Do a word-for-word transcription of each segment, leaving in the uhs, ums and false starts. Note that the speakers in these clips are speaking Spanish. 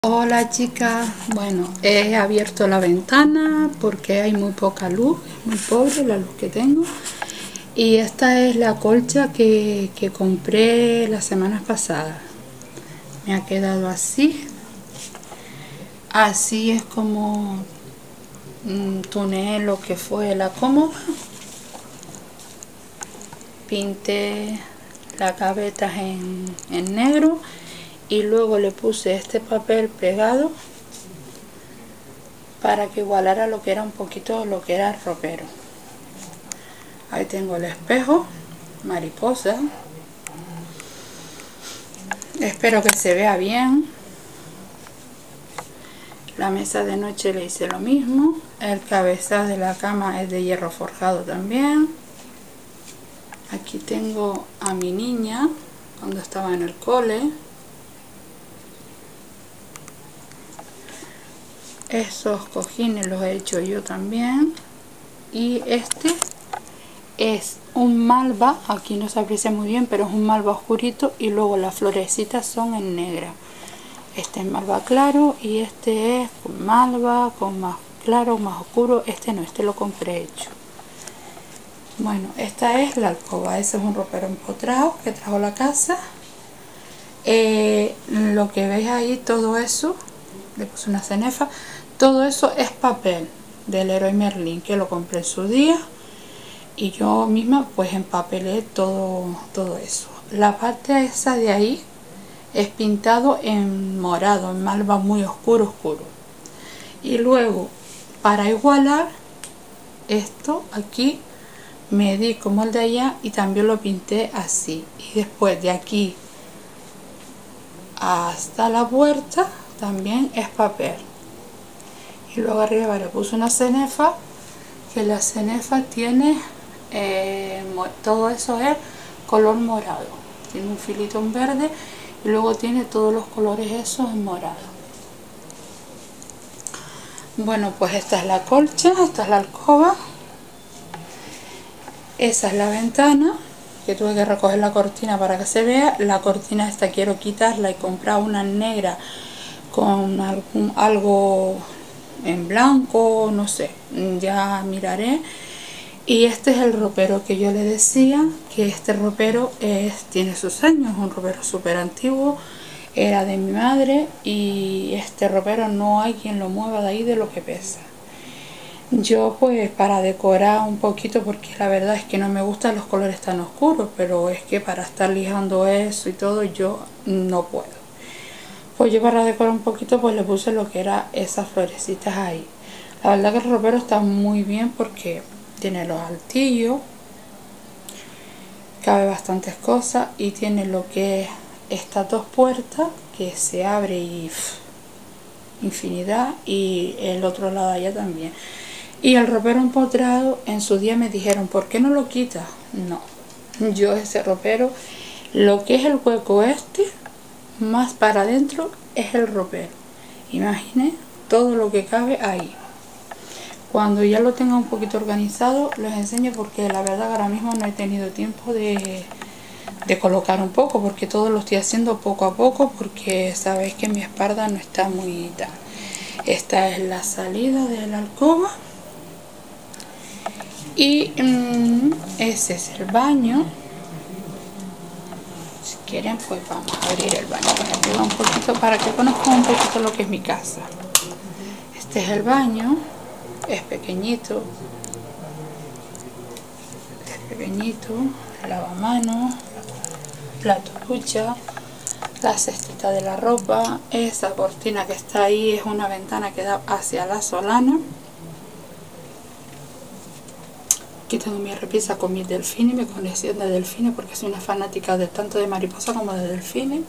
Hola chicas, bueno, he abierto la ventana porque hay muy poca luz, es muy pobre la luz que tengo. Y esta es la colcha que, que compré las semanas pasadas. Me ha quedado así. Así es como mm, tuneé lo que fue la cómoda. Pinté las gavetas en, en negro y luego le puse este papel pegado para que igualara lo que era un poquito lo que era el ropero. Ahí tengo el espejo, mariposa. Espero que se vea bien. La mesa de noche le hice lo mismo. El cabezal de la cama es de hierro forjado también. Aquí tengo a mi niña cuando estaba en el cole. Esos cojines los he hecho yo también. Y este es un malva, aquí no se aprecia muy bien, pero es un malva oscurito y luego las florecitas son en negra. Este es malva claro y este es con malva, con más claro, más oscuro. Este no, este lo compré hecho. Bueno, esta es la alcoba, ese es un ropero empotrado que trajo la casa. Eh, lo que veis ahí, todo eso, le puse una cenefa, todo eso es papel del Leroy Merlin que lo compré en su día. Y yo misma pues empapelé todo, todo eso. La parte esa de ahí es pintado en morado, en malva muy oscuro, oscuro. Y luego, para igualar esto aquí, me di como el de allá y también lo pinté así. Y después de aquí hasta la puerta también es papel. Y luego arriba le puse una cenefa, que la cenefa tiene... Eh, todo eso es color morado, tiene un filito en verde y luego tiene todos los colores esos en morado. Bueno, pues esta es la colcha, esta es la alcoba, esa es la ventana, que tuve que recoger la cortina para que se vea. La cortina esta quiero quitarla y comprar una negra con algún, algo en blanco, no sé, ya miraré. Y este es el ropero que yo le decía, que este ropero es, tiene sus años, un ropero súper antiguo, era de mi madre y este ropero no hay quien lo mueva de ahí de lo que pesa. Yo pues para decorar un poquito, porque la verdad es que no me gustan los colores tan oscuros, pero es que para estar lijando eso y todo yo no puedo. Pues yo para decorar un poquito pues le puse lo que era esas florecitas ahí. La verdad que el ropero está muy bien porque... tiene los altillos, cabe bastantes cosas y tiene lo que es estas dos puertas que se abre y pff, infinidad, y el otro lado allá también. Y el ropero empotrado, en su día me dijeron, ¿por qué no lo quitas? No, yo ese ropero, lo que es el hueco este, más para adentro es el ropero. Imaginen todo lo que cabe ahí. Cuando ya lo tenga un poquito organizado les enseño, porque la verdad ahora mismo no he tenido tiempo de, de colocar un poco, porque todo lo estoy haciendo poco a poco, porque sabéis que mi espalda no está muy tal. Esta es la salida de la alcoba y mmm, ese es el baño. Si quieren pues vamos a abrir el baño para que vean un poquito, para que conozcan un poquito lo que es mi casa. Este es el baño. Es pequeñito, es pequeñito, lavamanos, la ducha, la cestita de la ropa. Esa cortina que está ahí es una ventana que da hacia la solana. Aquí tengo mi repisa con mis delfines, mi colección de delfines, porque soy una fanática de tanto de mariposa como de delfines.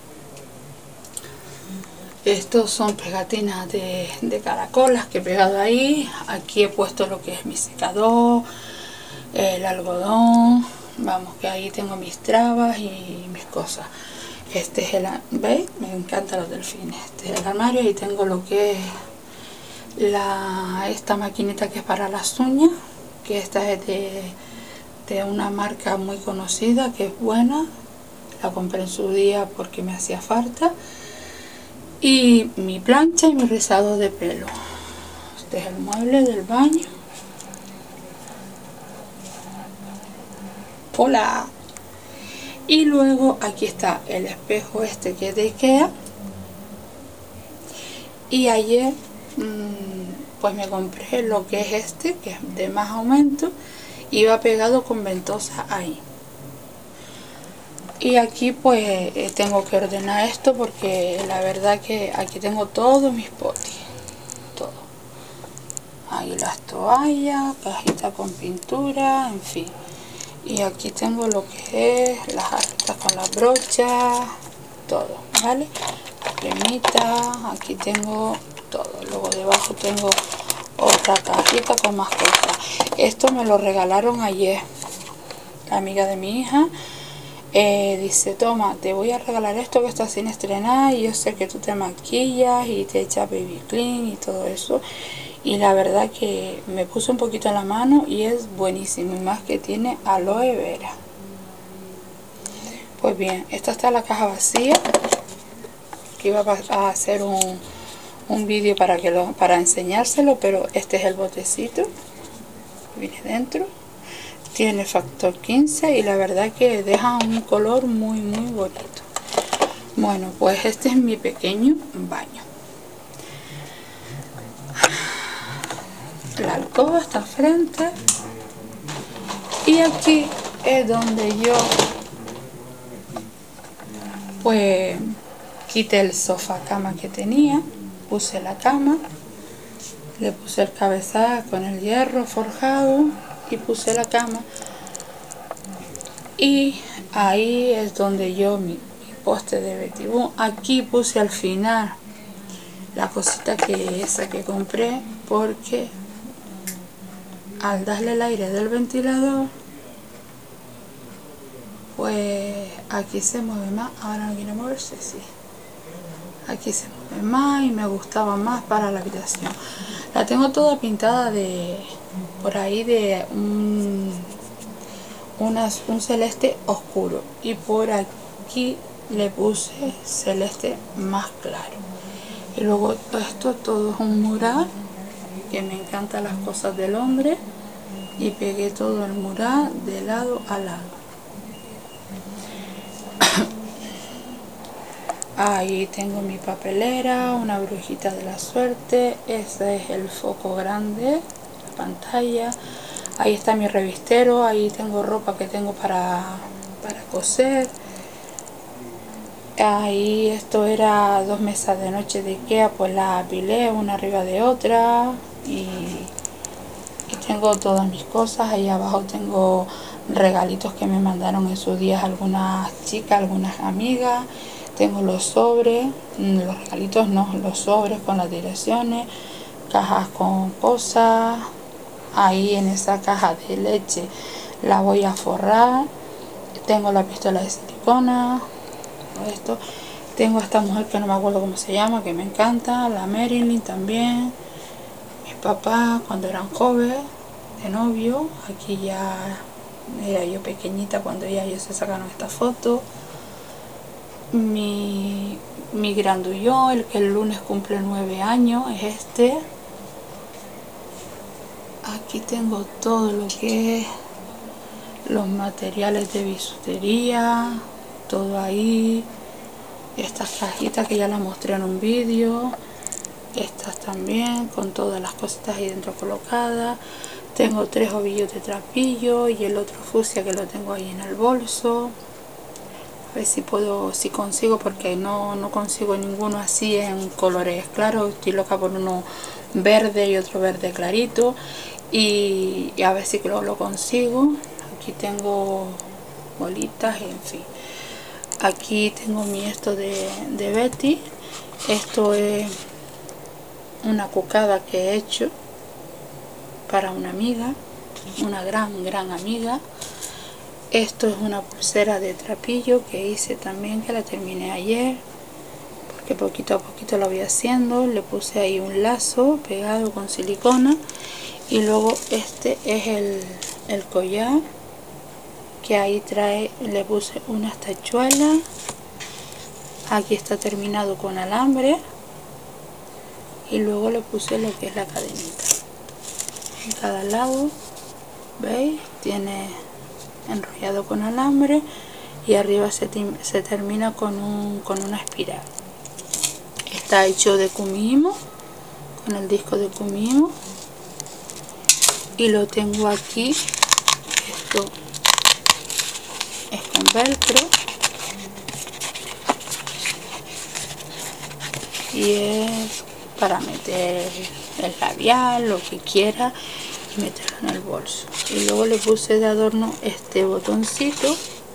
Estos son pegatinas de, de caracolas que he pegado ahí. Aquí he puesto lo que es mi secador, el algodón. Vamos, que ahí tengo mis trabas y mis cosas. Este es el... ¿veis? Me encantan los delfines. Este es el armario y tengo lo que es la, esta maquinita que es para las uñas. Que esta es de, de una marca muy conocida, que es buena. La compré en su día porque me hacía falta. Y mi plancha y mi rizado de pelo. Este es el mueble del baño. Hola. Y luego aquí está el espejo este que es de Ikea. Y ayer mmm, pues me compré lo que es este, que es de más aumento. Y va pegado con ventosa ahí. Y aquí pues eh, tengo que ordenar esto porque la verdad que aquí tengo todos mis potis. Todo. Ahí las toallas, cajita con pintura, en fin. Y aquí tengo lo que es las jarritas con las brochas, todo, ¿vale? Cremita, aquí tengo todo. Luego debajo tengo otra cajita con más cosas. Esto me lo regalaron ayer. La amiga de mi hija eh, dice, toma, te voy a regalar esto que está sin estrenar y yo sé que tú te maquillas y te echas baby clean y todo eso. Y la verdad que me puse un poquito en la mano y es buenísimo, y más que tiene aloe vera. Pues bien, esta está la caja vacía, que iba a hacer un, un vídeo para, que lo, para enseñárselo, pero este es el botecito que viene dentro. Tiene factor quince y la verdad que deja un color muy muy bonito. Bueno, pues este es mi pequeño baño. La alcoba está frente y aquí es donde yo pues quité el sofá cama que tenía, puse la cama, le puse el cabezal con el hierro forjado y puse la cama, y ahí es donde yo mi, mi poste de Betty Boom. Aquí puse al final la cosita que esa que compré porque al darle el aire del ventilador pues aquí se mueve más. Ahora no quiere moverse, sí, aquí se mueve más y me gustaba más para la habitación. La tengo toda pintada de por ahí de un, una, un celeste oscuro, y por aquí le puse celeste más claro. Y luego esto todo es un mural, que me encantan las cosas del hombre, y pegué todo el mural de lado a lado. Ahí tengo mi papelera, una brujita de la suerte, ese es el foco grande, la pantalla. Ahí está mi revistero, ahí tengo ropa que tengo para, para coser. Ahí esto era dos mesas de noche de Ikea, pues las apilé una arriba de otra, y, y tengo todas mis cosas. Ahí abajo tengo regalitos que me mandaron en sus días algunas chicas, algunas amigas. Tengo los sobres, los regalitos no, los sobres con las direcciones, cajas con cosas. Ahí en esa caja de leche la voy a forrar. Tengo la pistola de silicona, todo esto. Tengo a esta mujer que no me acuerdo cómo se llama, que me encanta, la Marilyn también. Mis papás cuando eran jóvenes, de novio. Aquí ya era yo pequeñita cuando ya ellos se sacaron esta foto. Mi, mi grandullón, el que el lunes cumple nueve años, es este. Aquí tengo todo lo que es los materiales de bisutería, todo ahí. Estas cajitas que ya las mostré en un vídeo, estas también con todas las cositas ahí dentro colocadas. Tengo tres ovillos de trapillo y el otro fucsia que lo tengo ahí en el bolso. A ver si puedo, si consigo, porque no, no consigo ninguno así en colores claros. Estoy loca por uno verde y otro verde clarito, y, y a ver si lo, lo consigo. Aquí tengo bolitas, en fin. Aquí tengo mi esto de, de Betty. Esto es una cucada que he hecho para una amiga, una gran gran amiga. Esto es una pulsera de trapillo que hice también, que la terminé ayer, porque poquito a poquito la voy haciendo. Le puse ahí un lazo pegado con silicona, y luego este es el, el collar, que ahí trae, le puse unas tachuelas Aquí está terminado con alambre y luego le puse lo que es la cadenita en cada lado. ¿Veis? Tiene enrollado con alambre y arriba se, se termina con, un, con una espiral. Está hecho de kumihimo, con el disco de kumihimo, y lo tengo aquí. Esto es con velcro y es para meter el labial, lo que quiera, y meterlo en el bolso. Y luego le puse de adorno este botoncito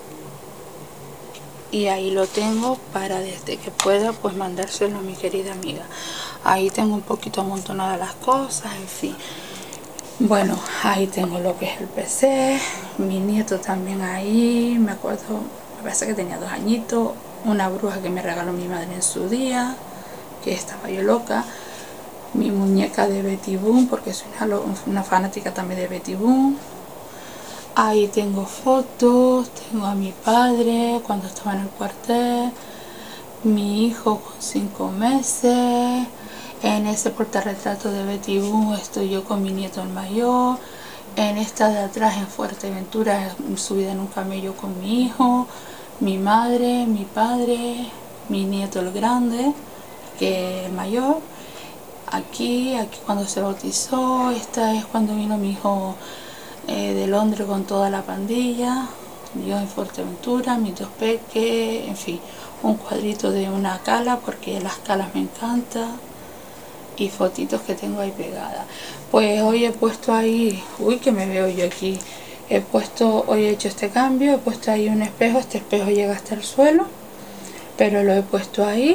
y ahí lo tengo para desde que pueda pues mandárselo a mi querida amiga. Ahí tengo un poquito amontonadas las cosas, en fin. Bueno, ahí tengo lo que es el P C, mi nieto también ahí, me acuerdo, me parece que tenía dos añitos, una bruja que me regaló mi madre en su día, que estaba yo loca, mi muñeca de Betty Boom, porque soy una, una fanática también de Betty Boom. Ahí tengo fotos, tengo a mi padre cuando estaba en el cuartel, mi hijo con cinco meses, en ese portarretrato de Betty Boom estoy yo con mi nieto el mayor, en esta de atrás en Fuerteventura subida en un camello con mi hijo, mi madre, mi padre, mi nieto el grande, que es el mayor, aquí, aquí cuando se bautizó, esta es cuando vino mi hijo eh, de Londres con toda la pandilla, yo en Fuerteventura, mis dos peques, en fin, un cuadrito de una cala porque las calas me encantan y fotitos que tengo ahí pegadas. Pues hoy he puesto ahí, uy que me veo yo aquí, he puesto, hoy he hecho este cambio, he puesto ahí un espejo, este espejo llega hasta el suelo, pero lo he puesto ahí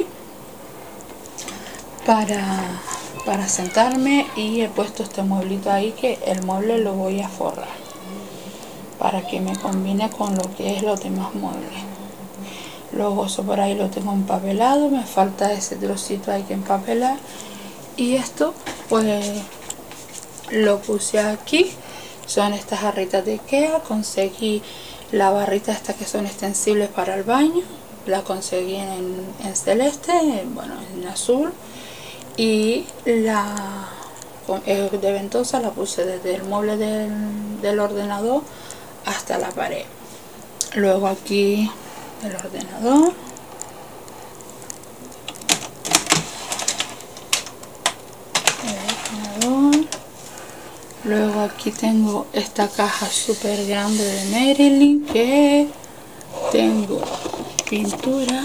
para, para sentarme, y he puesto este mueblito ahí que el mueble lo voy a forrar para que me combine con lo que es los demás muebles. Luego eso por ahí lo tengo empapelado, me falta ese trocito ahí que empapelar, y esto pues lo puse aquí. Son estas jarritas de Ikea, conseguí la barrita esta que son extensibles para el baño, la conseguí en, en celeste, bueno en azul, y la de ventosa la puse desde el mueble del, del ordenador hasta la pared. Luego aquí el ordenador, el ordenador. Luego aquí tengo esta caja súper grande de Marilyn, que tengo pintura,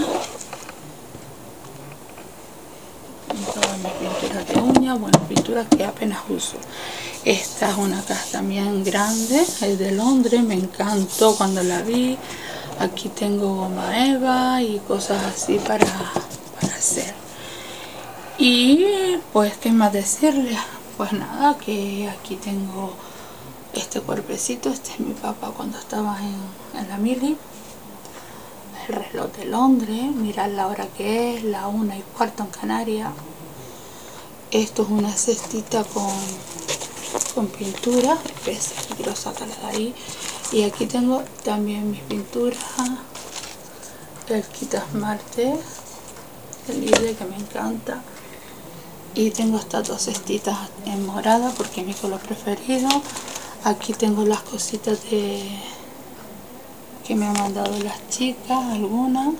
todas mis pinturas de uñas, bueno, pinturas que apenas uso. Esta es una caja también grande, es de Londres, me encantó cuando la vi. Aquí tengo goma eva y cosas así para, para hacer. Y pues qué más decirles, pues nada, que aquí tengo este cuerpecito, este es mi papá cuando estaba en, en la mili. El reloj de Londres, mirad la hora que es, la una y cuarto en Canarias. Esto es una cestita con, con pintura, espesa, quiero sacarla de ahí. Y aquí tengo también mis pinturas, el Quitasmarte, el libre que me encanta. Y tengo estas dos cestitas en morada porque es mi color preferido. Aquí tengo las cositas de que me han mandado las chicas, algunas.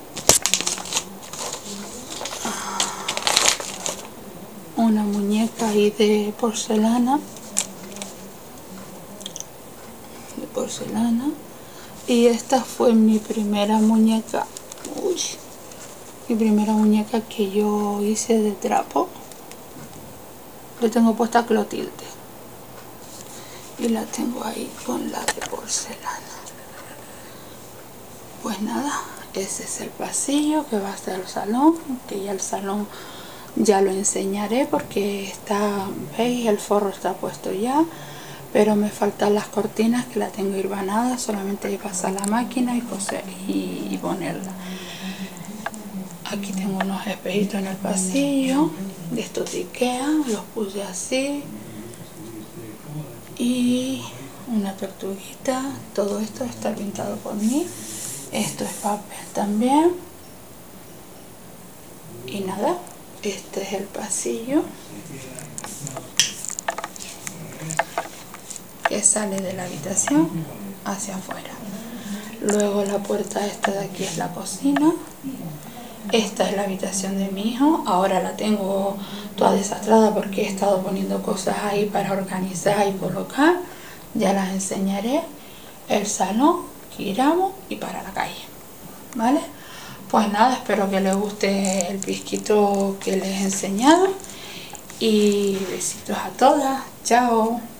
Una muñeca ahí de porcelana. De porcelana. Y esta fue mi primera muñeca. Uy, mi primera muñeca que yo hice de trapo. Le tengo puesta Clotilde. Y la tengo ahí con la de porcelana. Pues nada, ese es el pasillo que va hasta el salón, que ya el salón ya lo enseñaré porque está, veis, el forro está puesto ya, pero me faltan las cortinas que la tengo hilvanada, solamente hay que pasar la máquina y coser y, y ponerla. Aquí tengo unos espejitos en el pasillo, de estos de Ikea, los puse así, y una tortuguita. Todo esto está pintado por mí. Esto es papel también. Y nada, este es el pasillo que sale de la habitación hacia afuera. Luego la puerta esta de aquí es la cocina. Esta es la habitación de mi hijo. Ahora la tengo toda desastrada porque he estado poniendo cosas ahí para organizar y colocar. Ya las enseñaré. El salón, giramos y para la calle. ¿Vale? Pues nada, espero que les guste el pisquito que les he enseñado. Y besitos a todas. Chao.